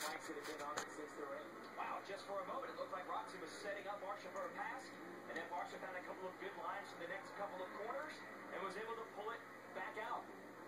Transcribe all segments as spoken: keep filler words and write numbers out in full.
bikes that have been on in sixth or eighth. Wow, just for a moment, it looked like Roxy was setting up Barsha for a pass, and then Barsha found a couple of good lines from the next couple of corners, and was able to pull it back out.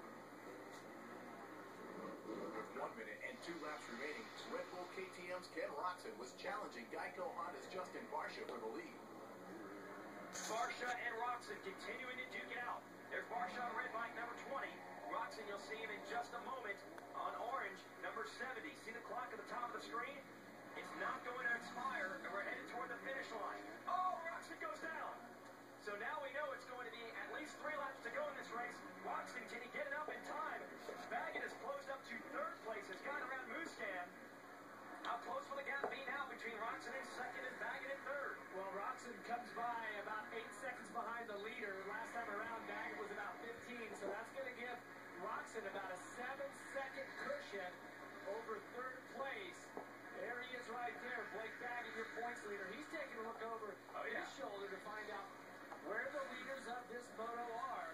With one minute and two laps remaining, Red Bull K T M's Ken Roczen was challenging Geico Honda's Justin Barsha for the lead. Barsha and Roczen continuing to duke it out. There's Barsha on red bike number twenty. Roczen, you'll see him in just a moment on orange, number seventy. See the clock at the top of the screen? It's not going to expire, and we're headed toward the finish line. Oh, Roczen goes down. So now we know it's going to be at least three laps to go in this race. Roczen, can he get it up in time? Baggett has closed up to third place, has gone around Muscan. How close will the gap be now between Roczen in second and Baggett in third? Well, Roczen comes by about eight seconds behind the leader. Last time around, Baggett was about fifteen, so that's going to give Roczen about a seven-second cushion over third place. There he is right there, Blake Baggett, your points leader. He's taking a look over oh, yeah. his shoulder to find out where the leaders of this moto are.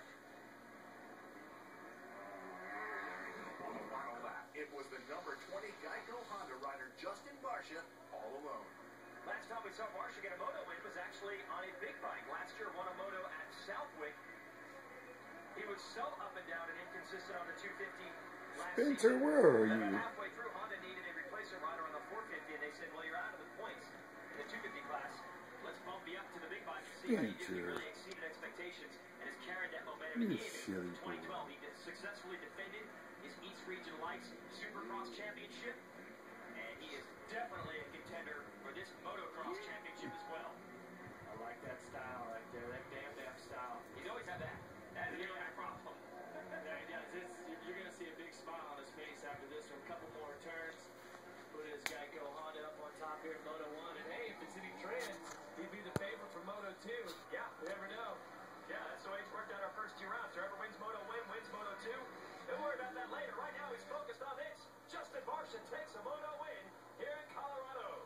On the final lap, it was the number twenty Geico Honda rider Justin Barsha all alone. Last time we saw Barsha get a moto win was actually on a big bike. Last year won a moto at Southwick. He was so up and down and inconsistent on the two fifty last Spencer, season. where are Then you? halfway through, Honda needed a replacement rider on the four fifty, and they said, well, you're out of the points in the two fifty class. Let's bump you up to the big bike and see how you do. He really exceeded expectations and has carried that momentum in twenty twelve. He successfully defended his East Region Lights Supercross Championship, and he is definitely a contender for this Motocross Championship as well. I like that style right there, that damn damn style. He's always had that. That is a problem. Yeah, he does. It's, you're going to see a big smile on his face after this one. A couple more turns. Put his Geico Honda up on top here in Moto one. And hey, if it's any trend, he'd be the favorite for Moto two. Yeah. You never know. Yeah, that's the way it's worked out our first two rounds. Whoever wins Moto win, wins Moto two. Don't worry about that later. Right now he's focused on this. Justin Barsha takes a Moto win here in Colorado.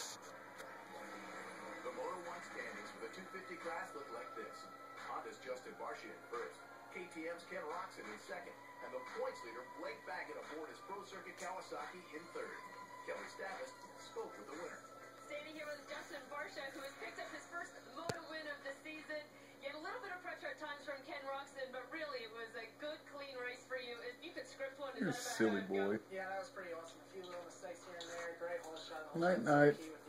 The Moto one standings for the two fifty class look like this. Honda's Justin Barsha in first. K T M's Ken Roczen in second. And the points leader, Blake Baggett, aboard his Pro Circuit Kawasaki in third. Kelly Stavis spoke with the winner. Standing here with Justin Barsha, who has picked up his first moto win of the season. Get a little bit of pressure at times from Ken Roczen, but really it was a good, clean race for you. If you could script one, You're a silly boy. Yeah, that was pretty awesome. A few little mistakes here and there. Great whole shot. Night, night.